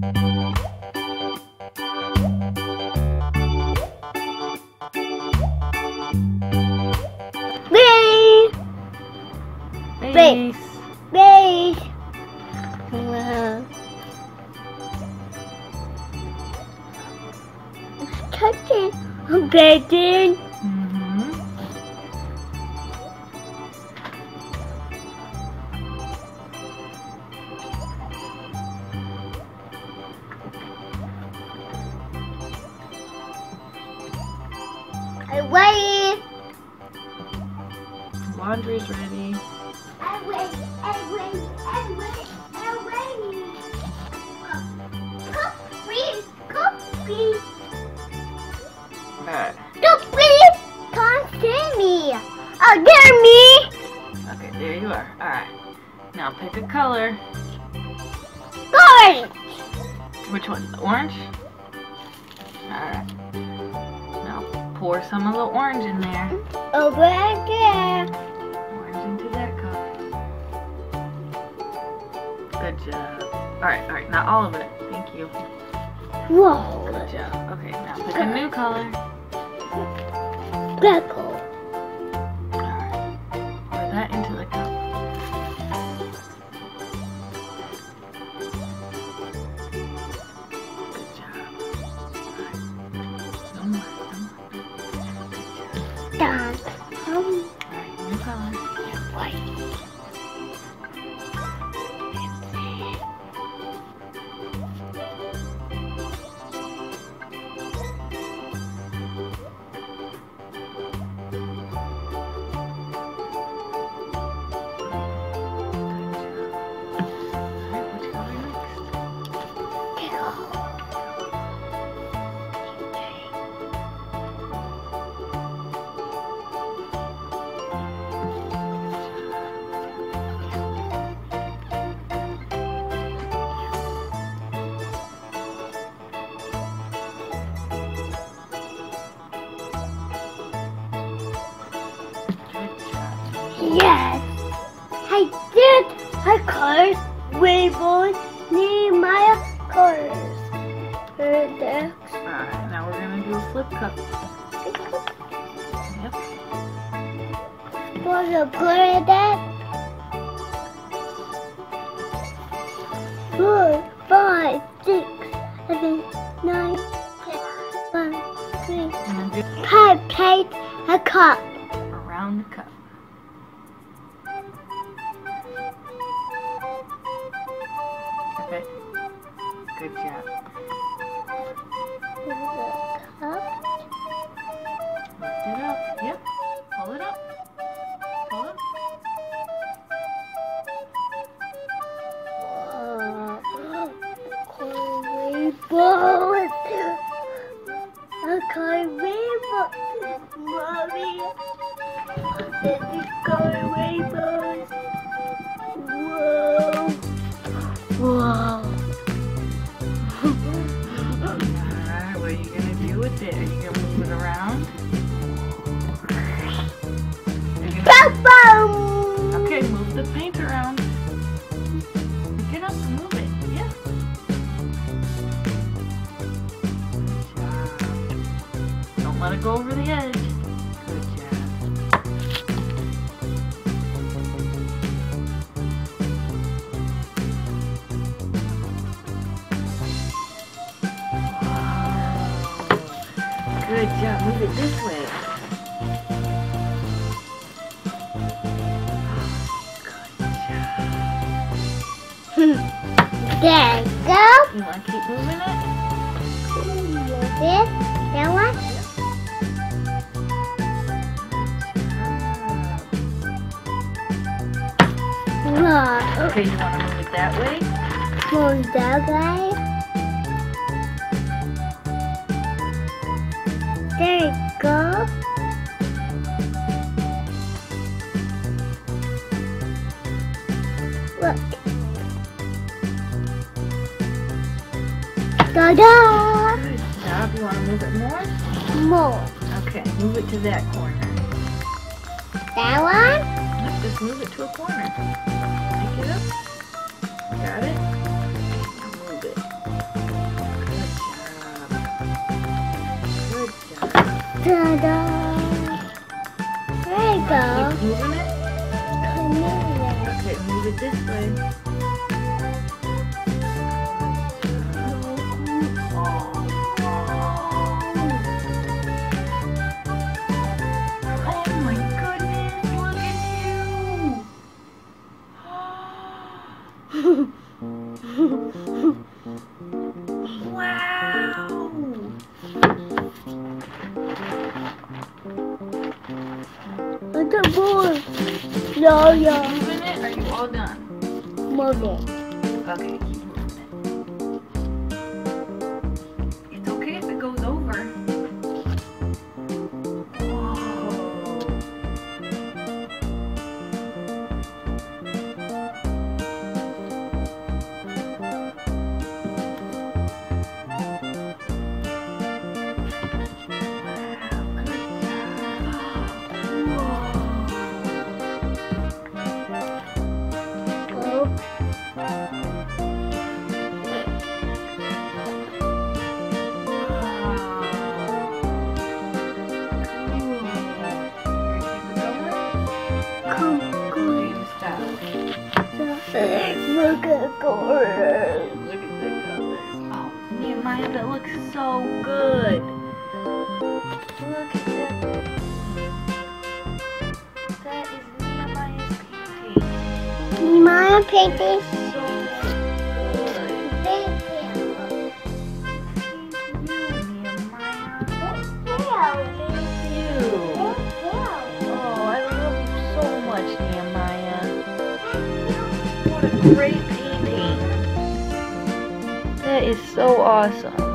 Base. Wow. Touch it. Baby. I'm waiting. Laundry's ready. I'm waiting. Cookie. Alright. Cookie. Can't see me. Oh, get me. Okay, there you are. Alright. Now pick a color. Orange. Which one? The orange? Alright. Now pour some of the orange in there. Over again. Orange into that color. Good job. Alright, not all of it. Thank you. Whoa. Good job. Okay, now pick a new color. Purple. Alright. Pour that into the cup. Good job. Alright. No more. Done. Alright, new color. White. Yes, I did. I colored rainbows, Nehemiah colors. Alright, now we're gonna do a flip cup. Yep. Want to color that? 4, 5, 6, 7, 9, 10, 1, 3. Paint a cup. Around the cup. Okay. Good job. The cup. Lift it up. Yep. Pull it up. Pull it. Rainbows. I color rainbows, Mommy. Let me color rainbows. Whoa. Whoa. Alright, what are you gonna do with it? Are you gonna move it around? Boom, boom. Okay, move the paint around. Pick it up and move it. Yeah. Good job. Don't let it go over the edge. Good job. Good job. Move it this way. There you go. You want to keep moving it? This, that one. Whoa. Okay, you want to move it that way? Move that way. There you go. Look. Ta-da! Good job. You want to move it more? More. Okay, move it to that corner. That one? Yep, just move it to a corner. Pick it up. Got it? Now move it. Ta-da! There you go. Keep moving it? Okay, move it this way. Oh my goodness, look at you! Wow! Look at more. No. Moving it? Are you all done? Move it. Okay, keep moving it. It's okay if it goes over. Look at colors. Look at the colors. Oh, Nehemiah, that looks so good. Look at that. That is Nehemiah's painting. Nehemiah painting. So good. Thank you. Thank you, Nehemiah. Thank you. Thank you. Oh, I love you so much, Nehemiah. What a great painting. That is so awesome.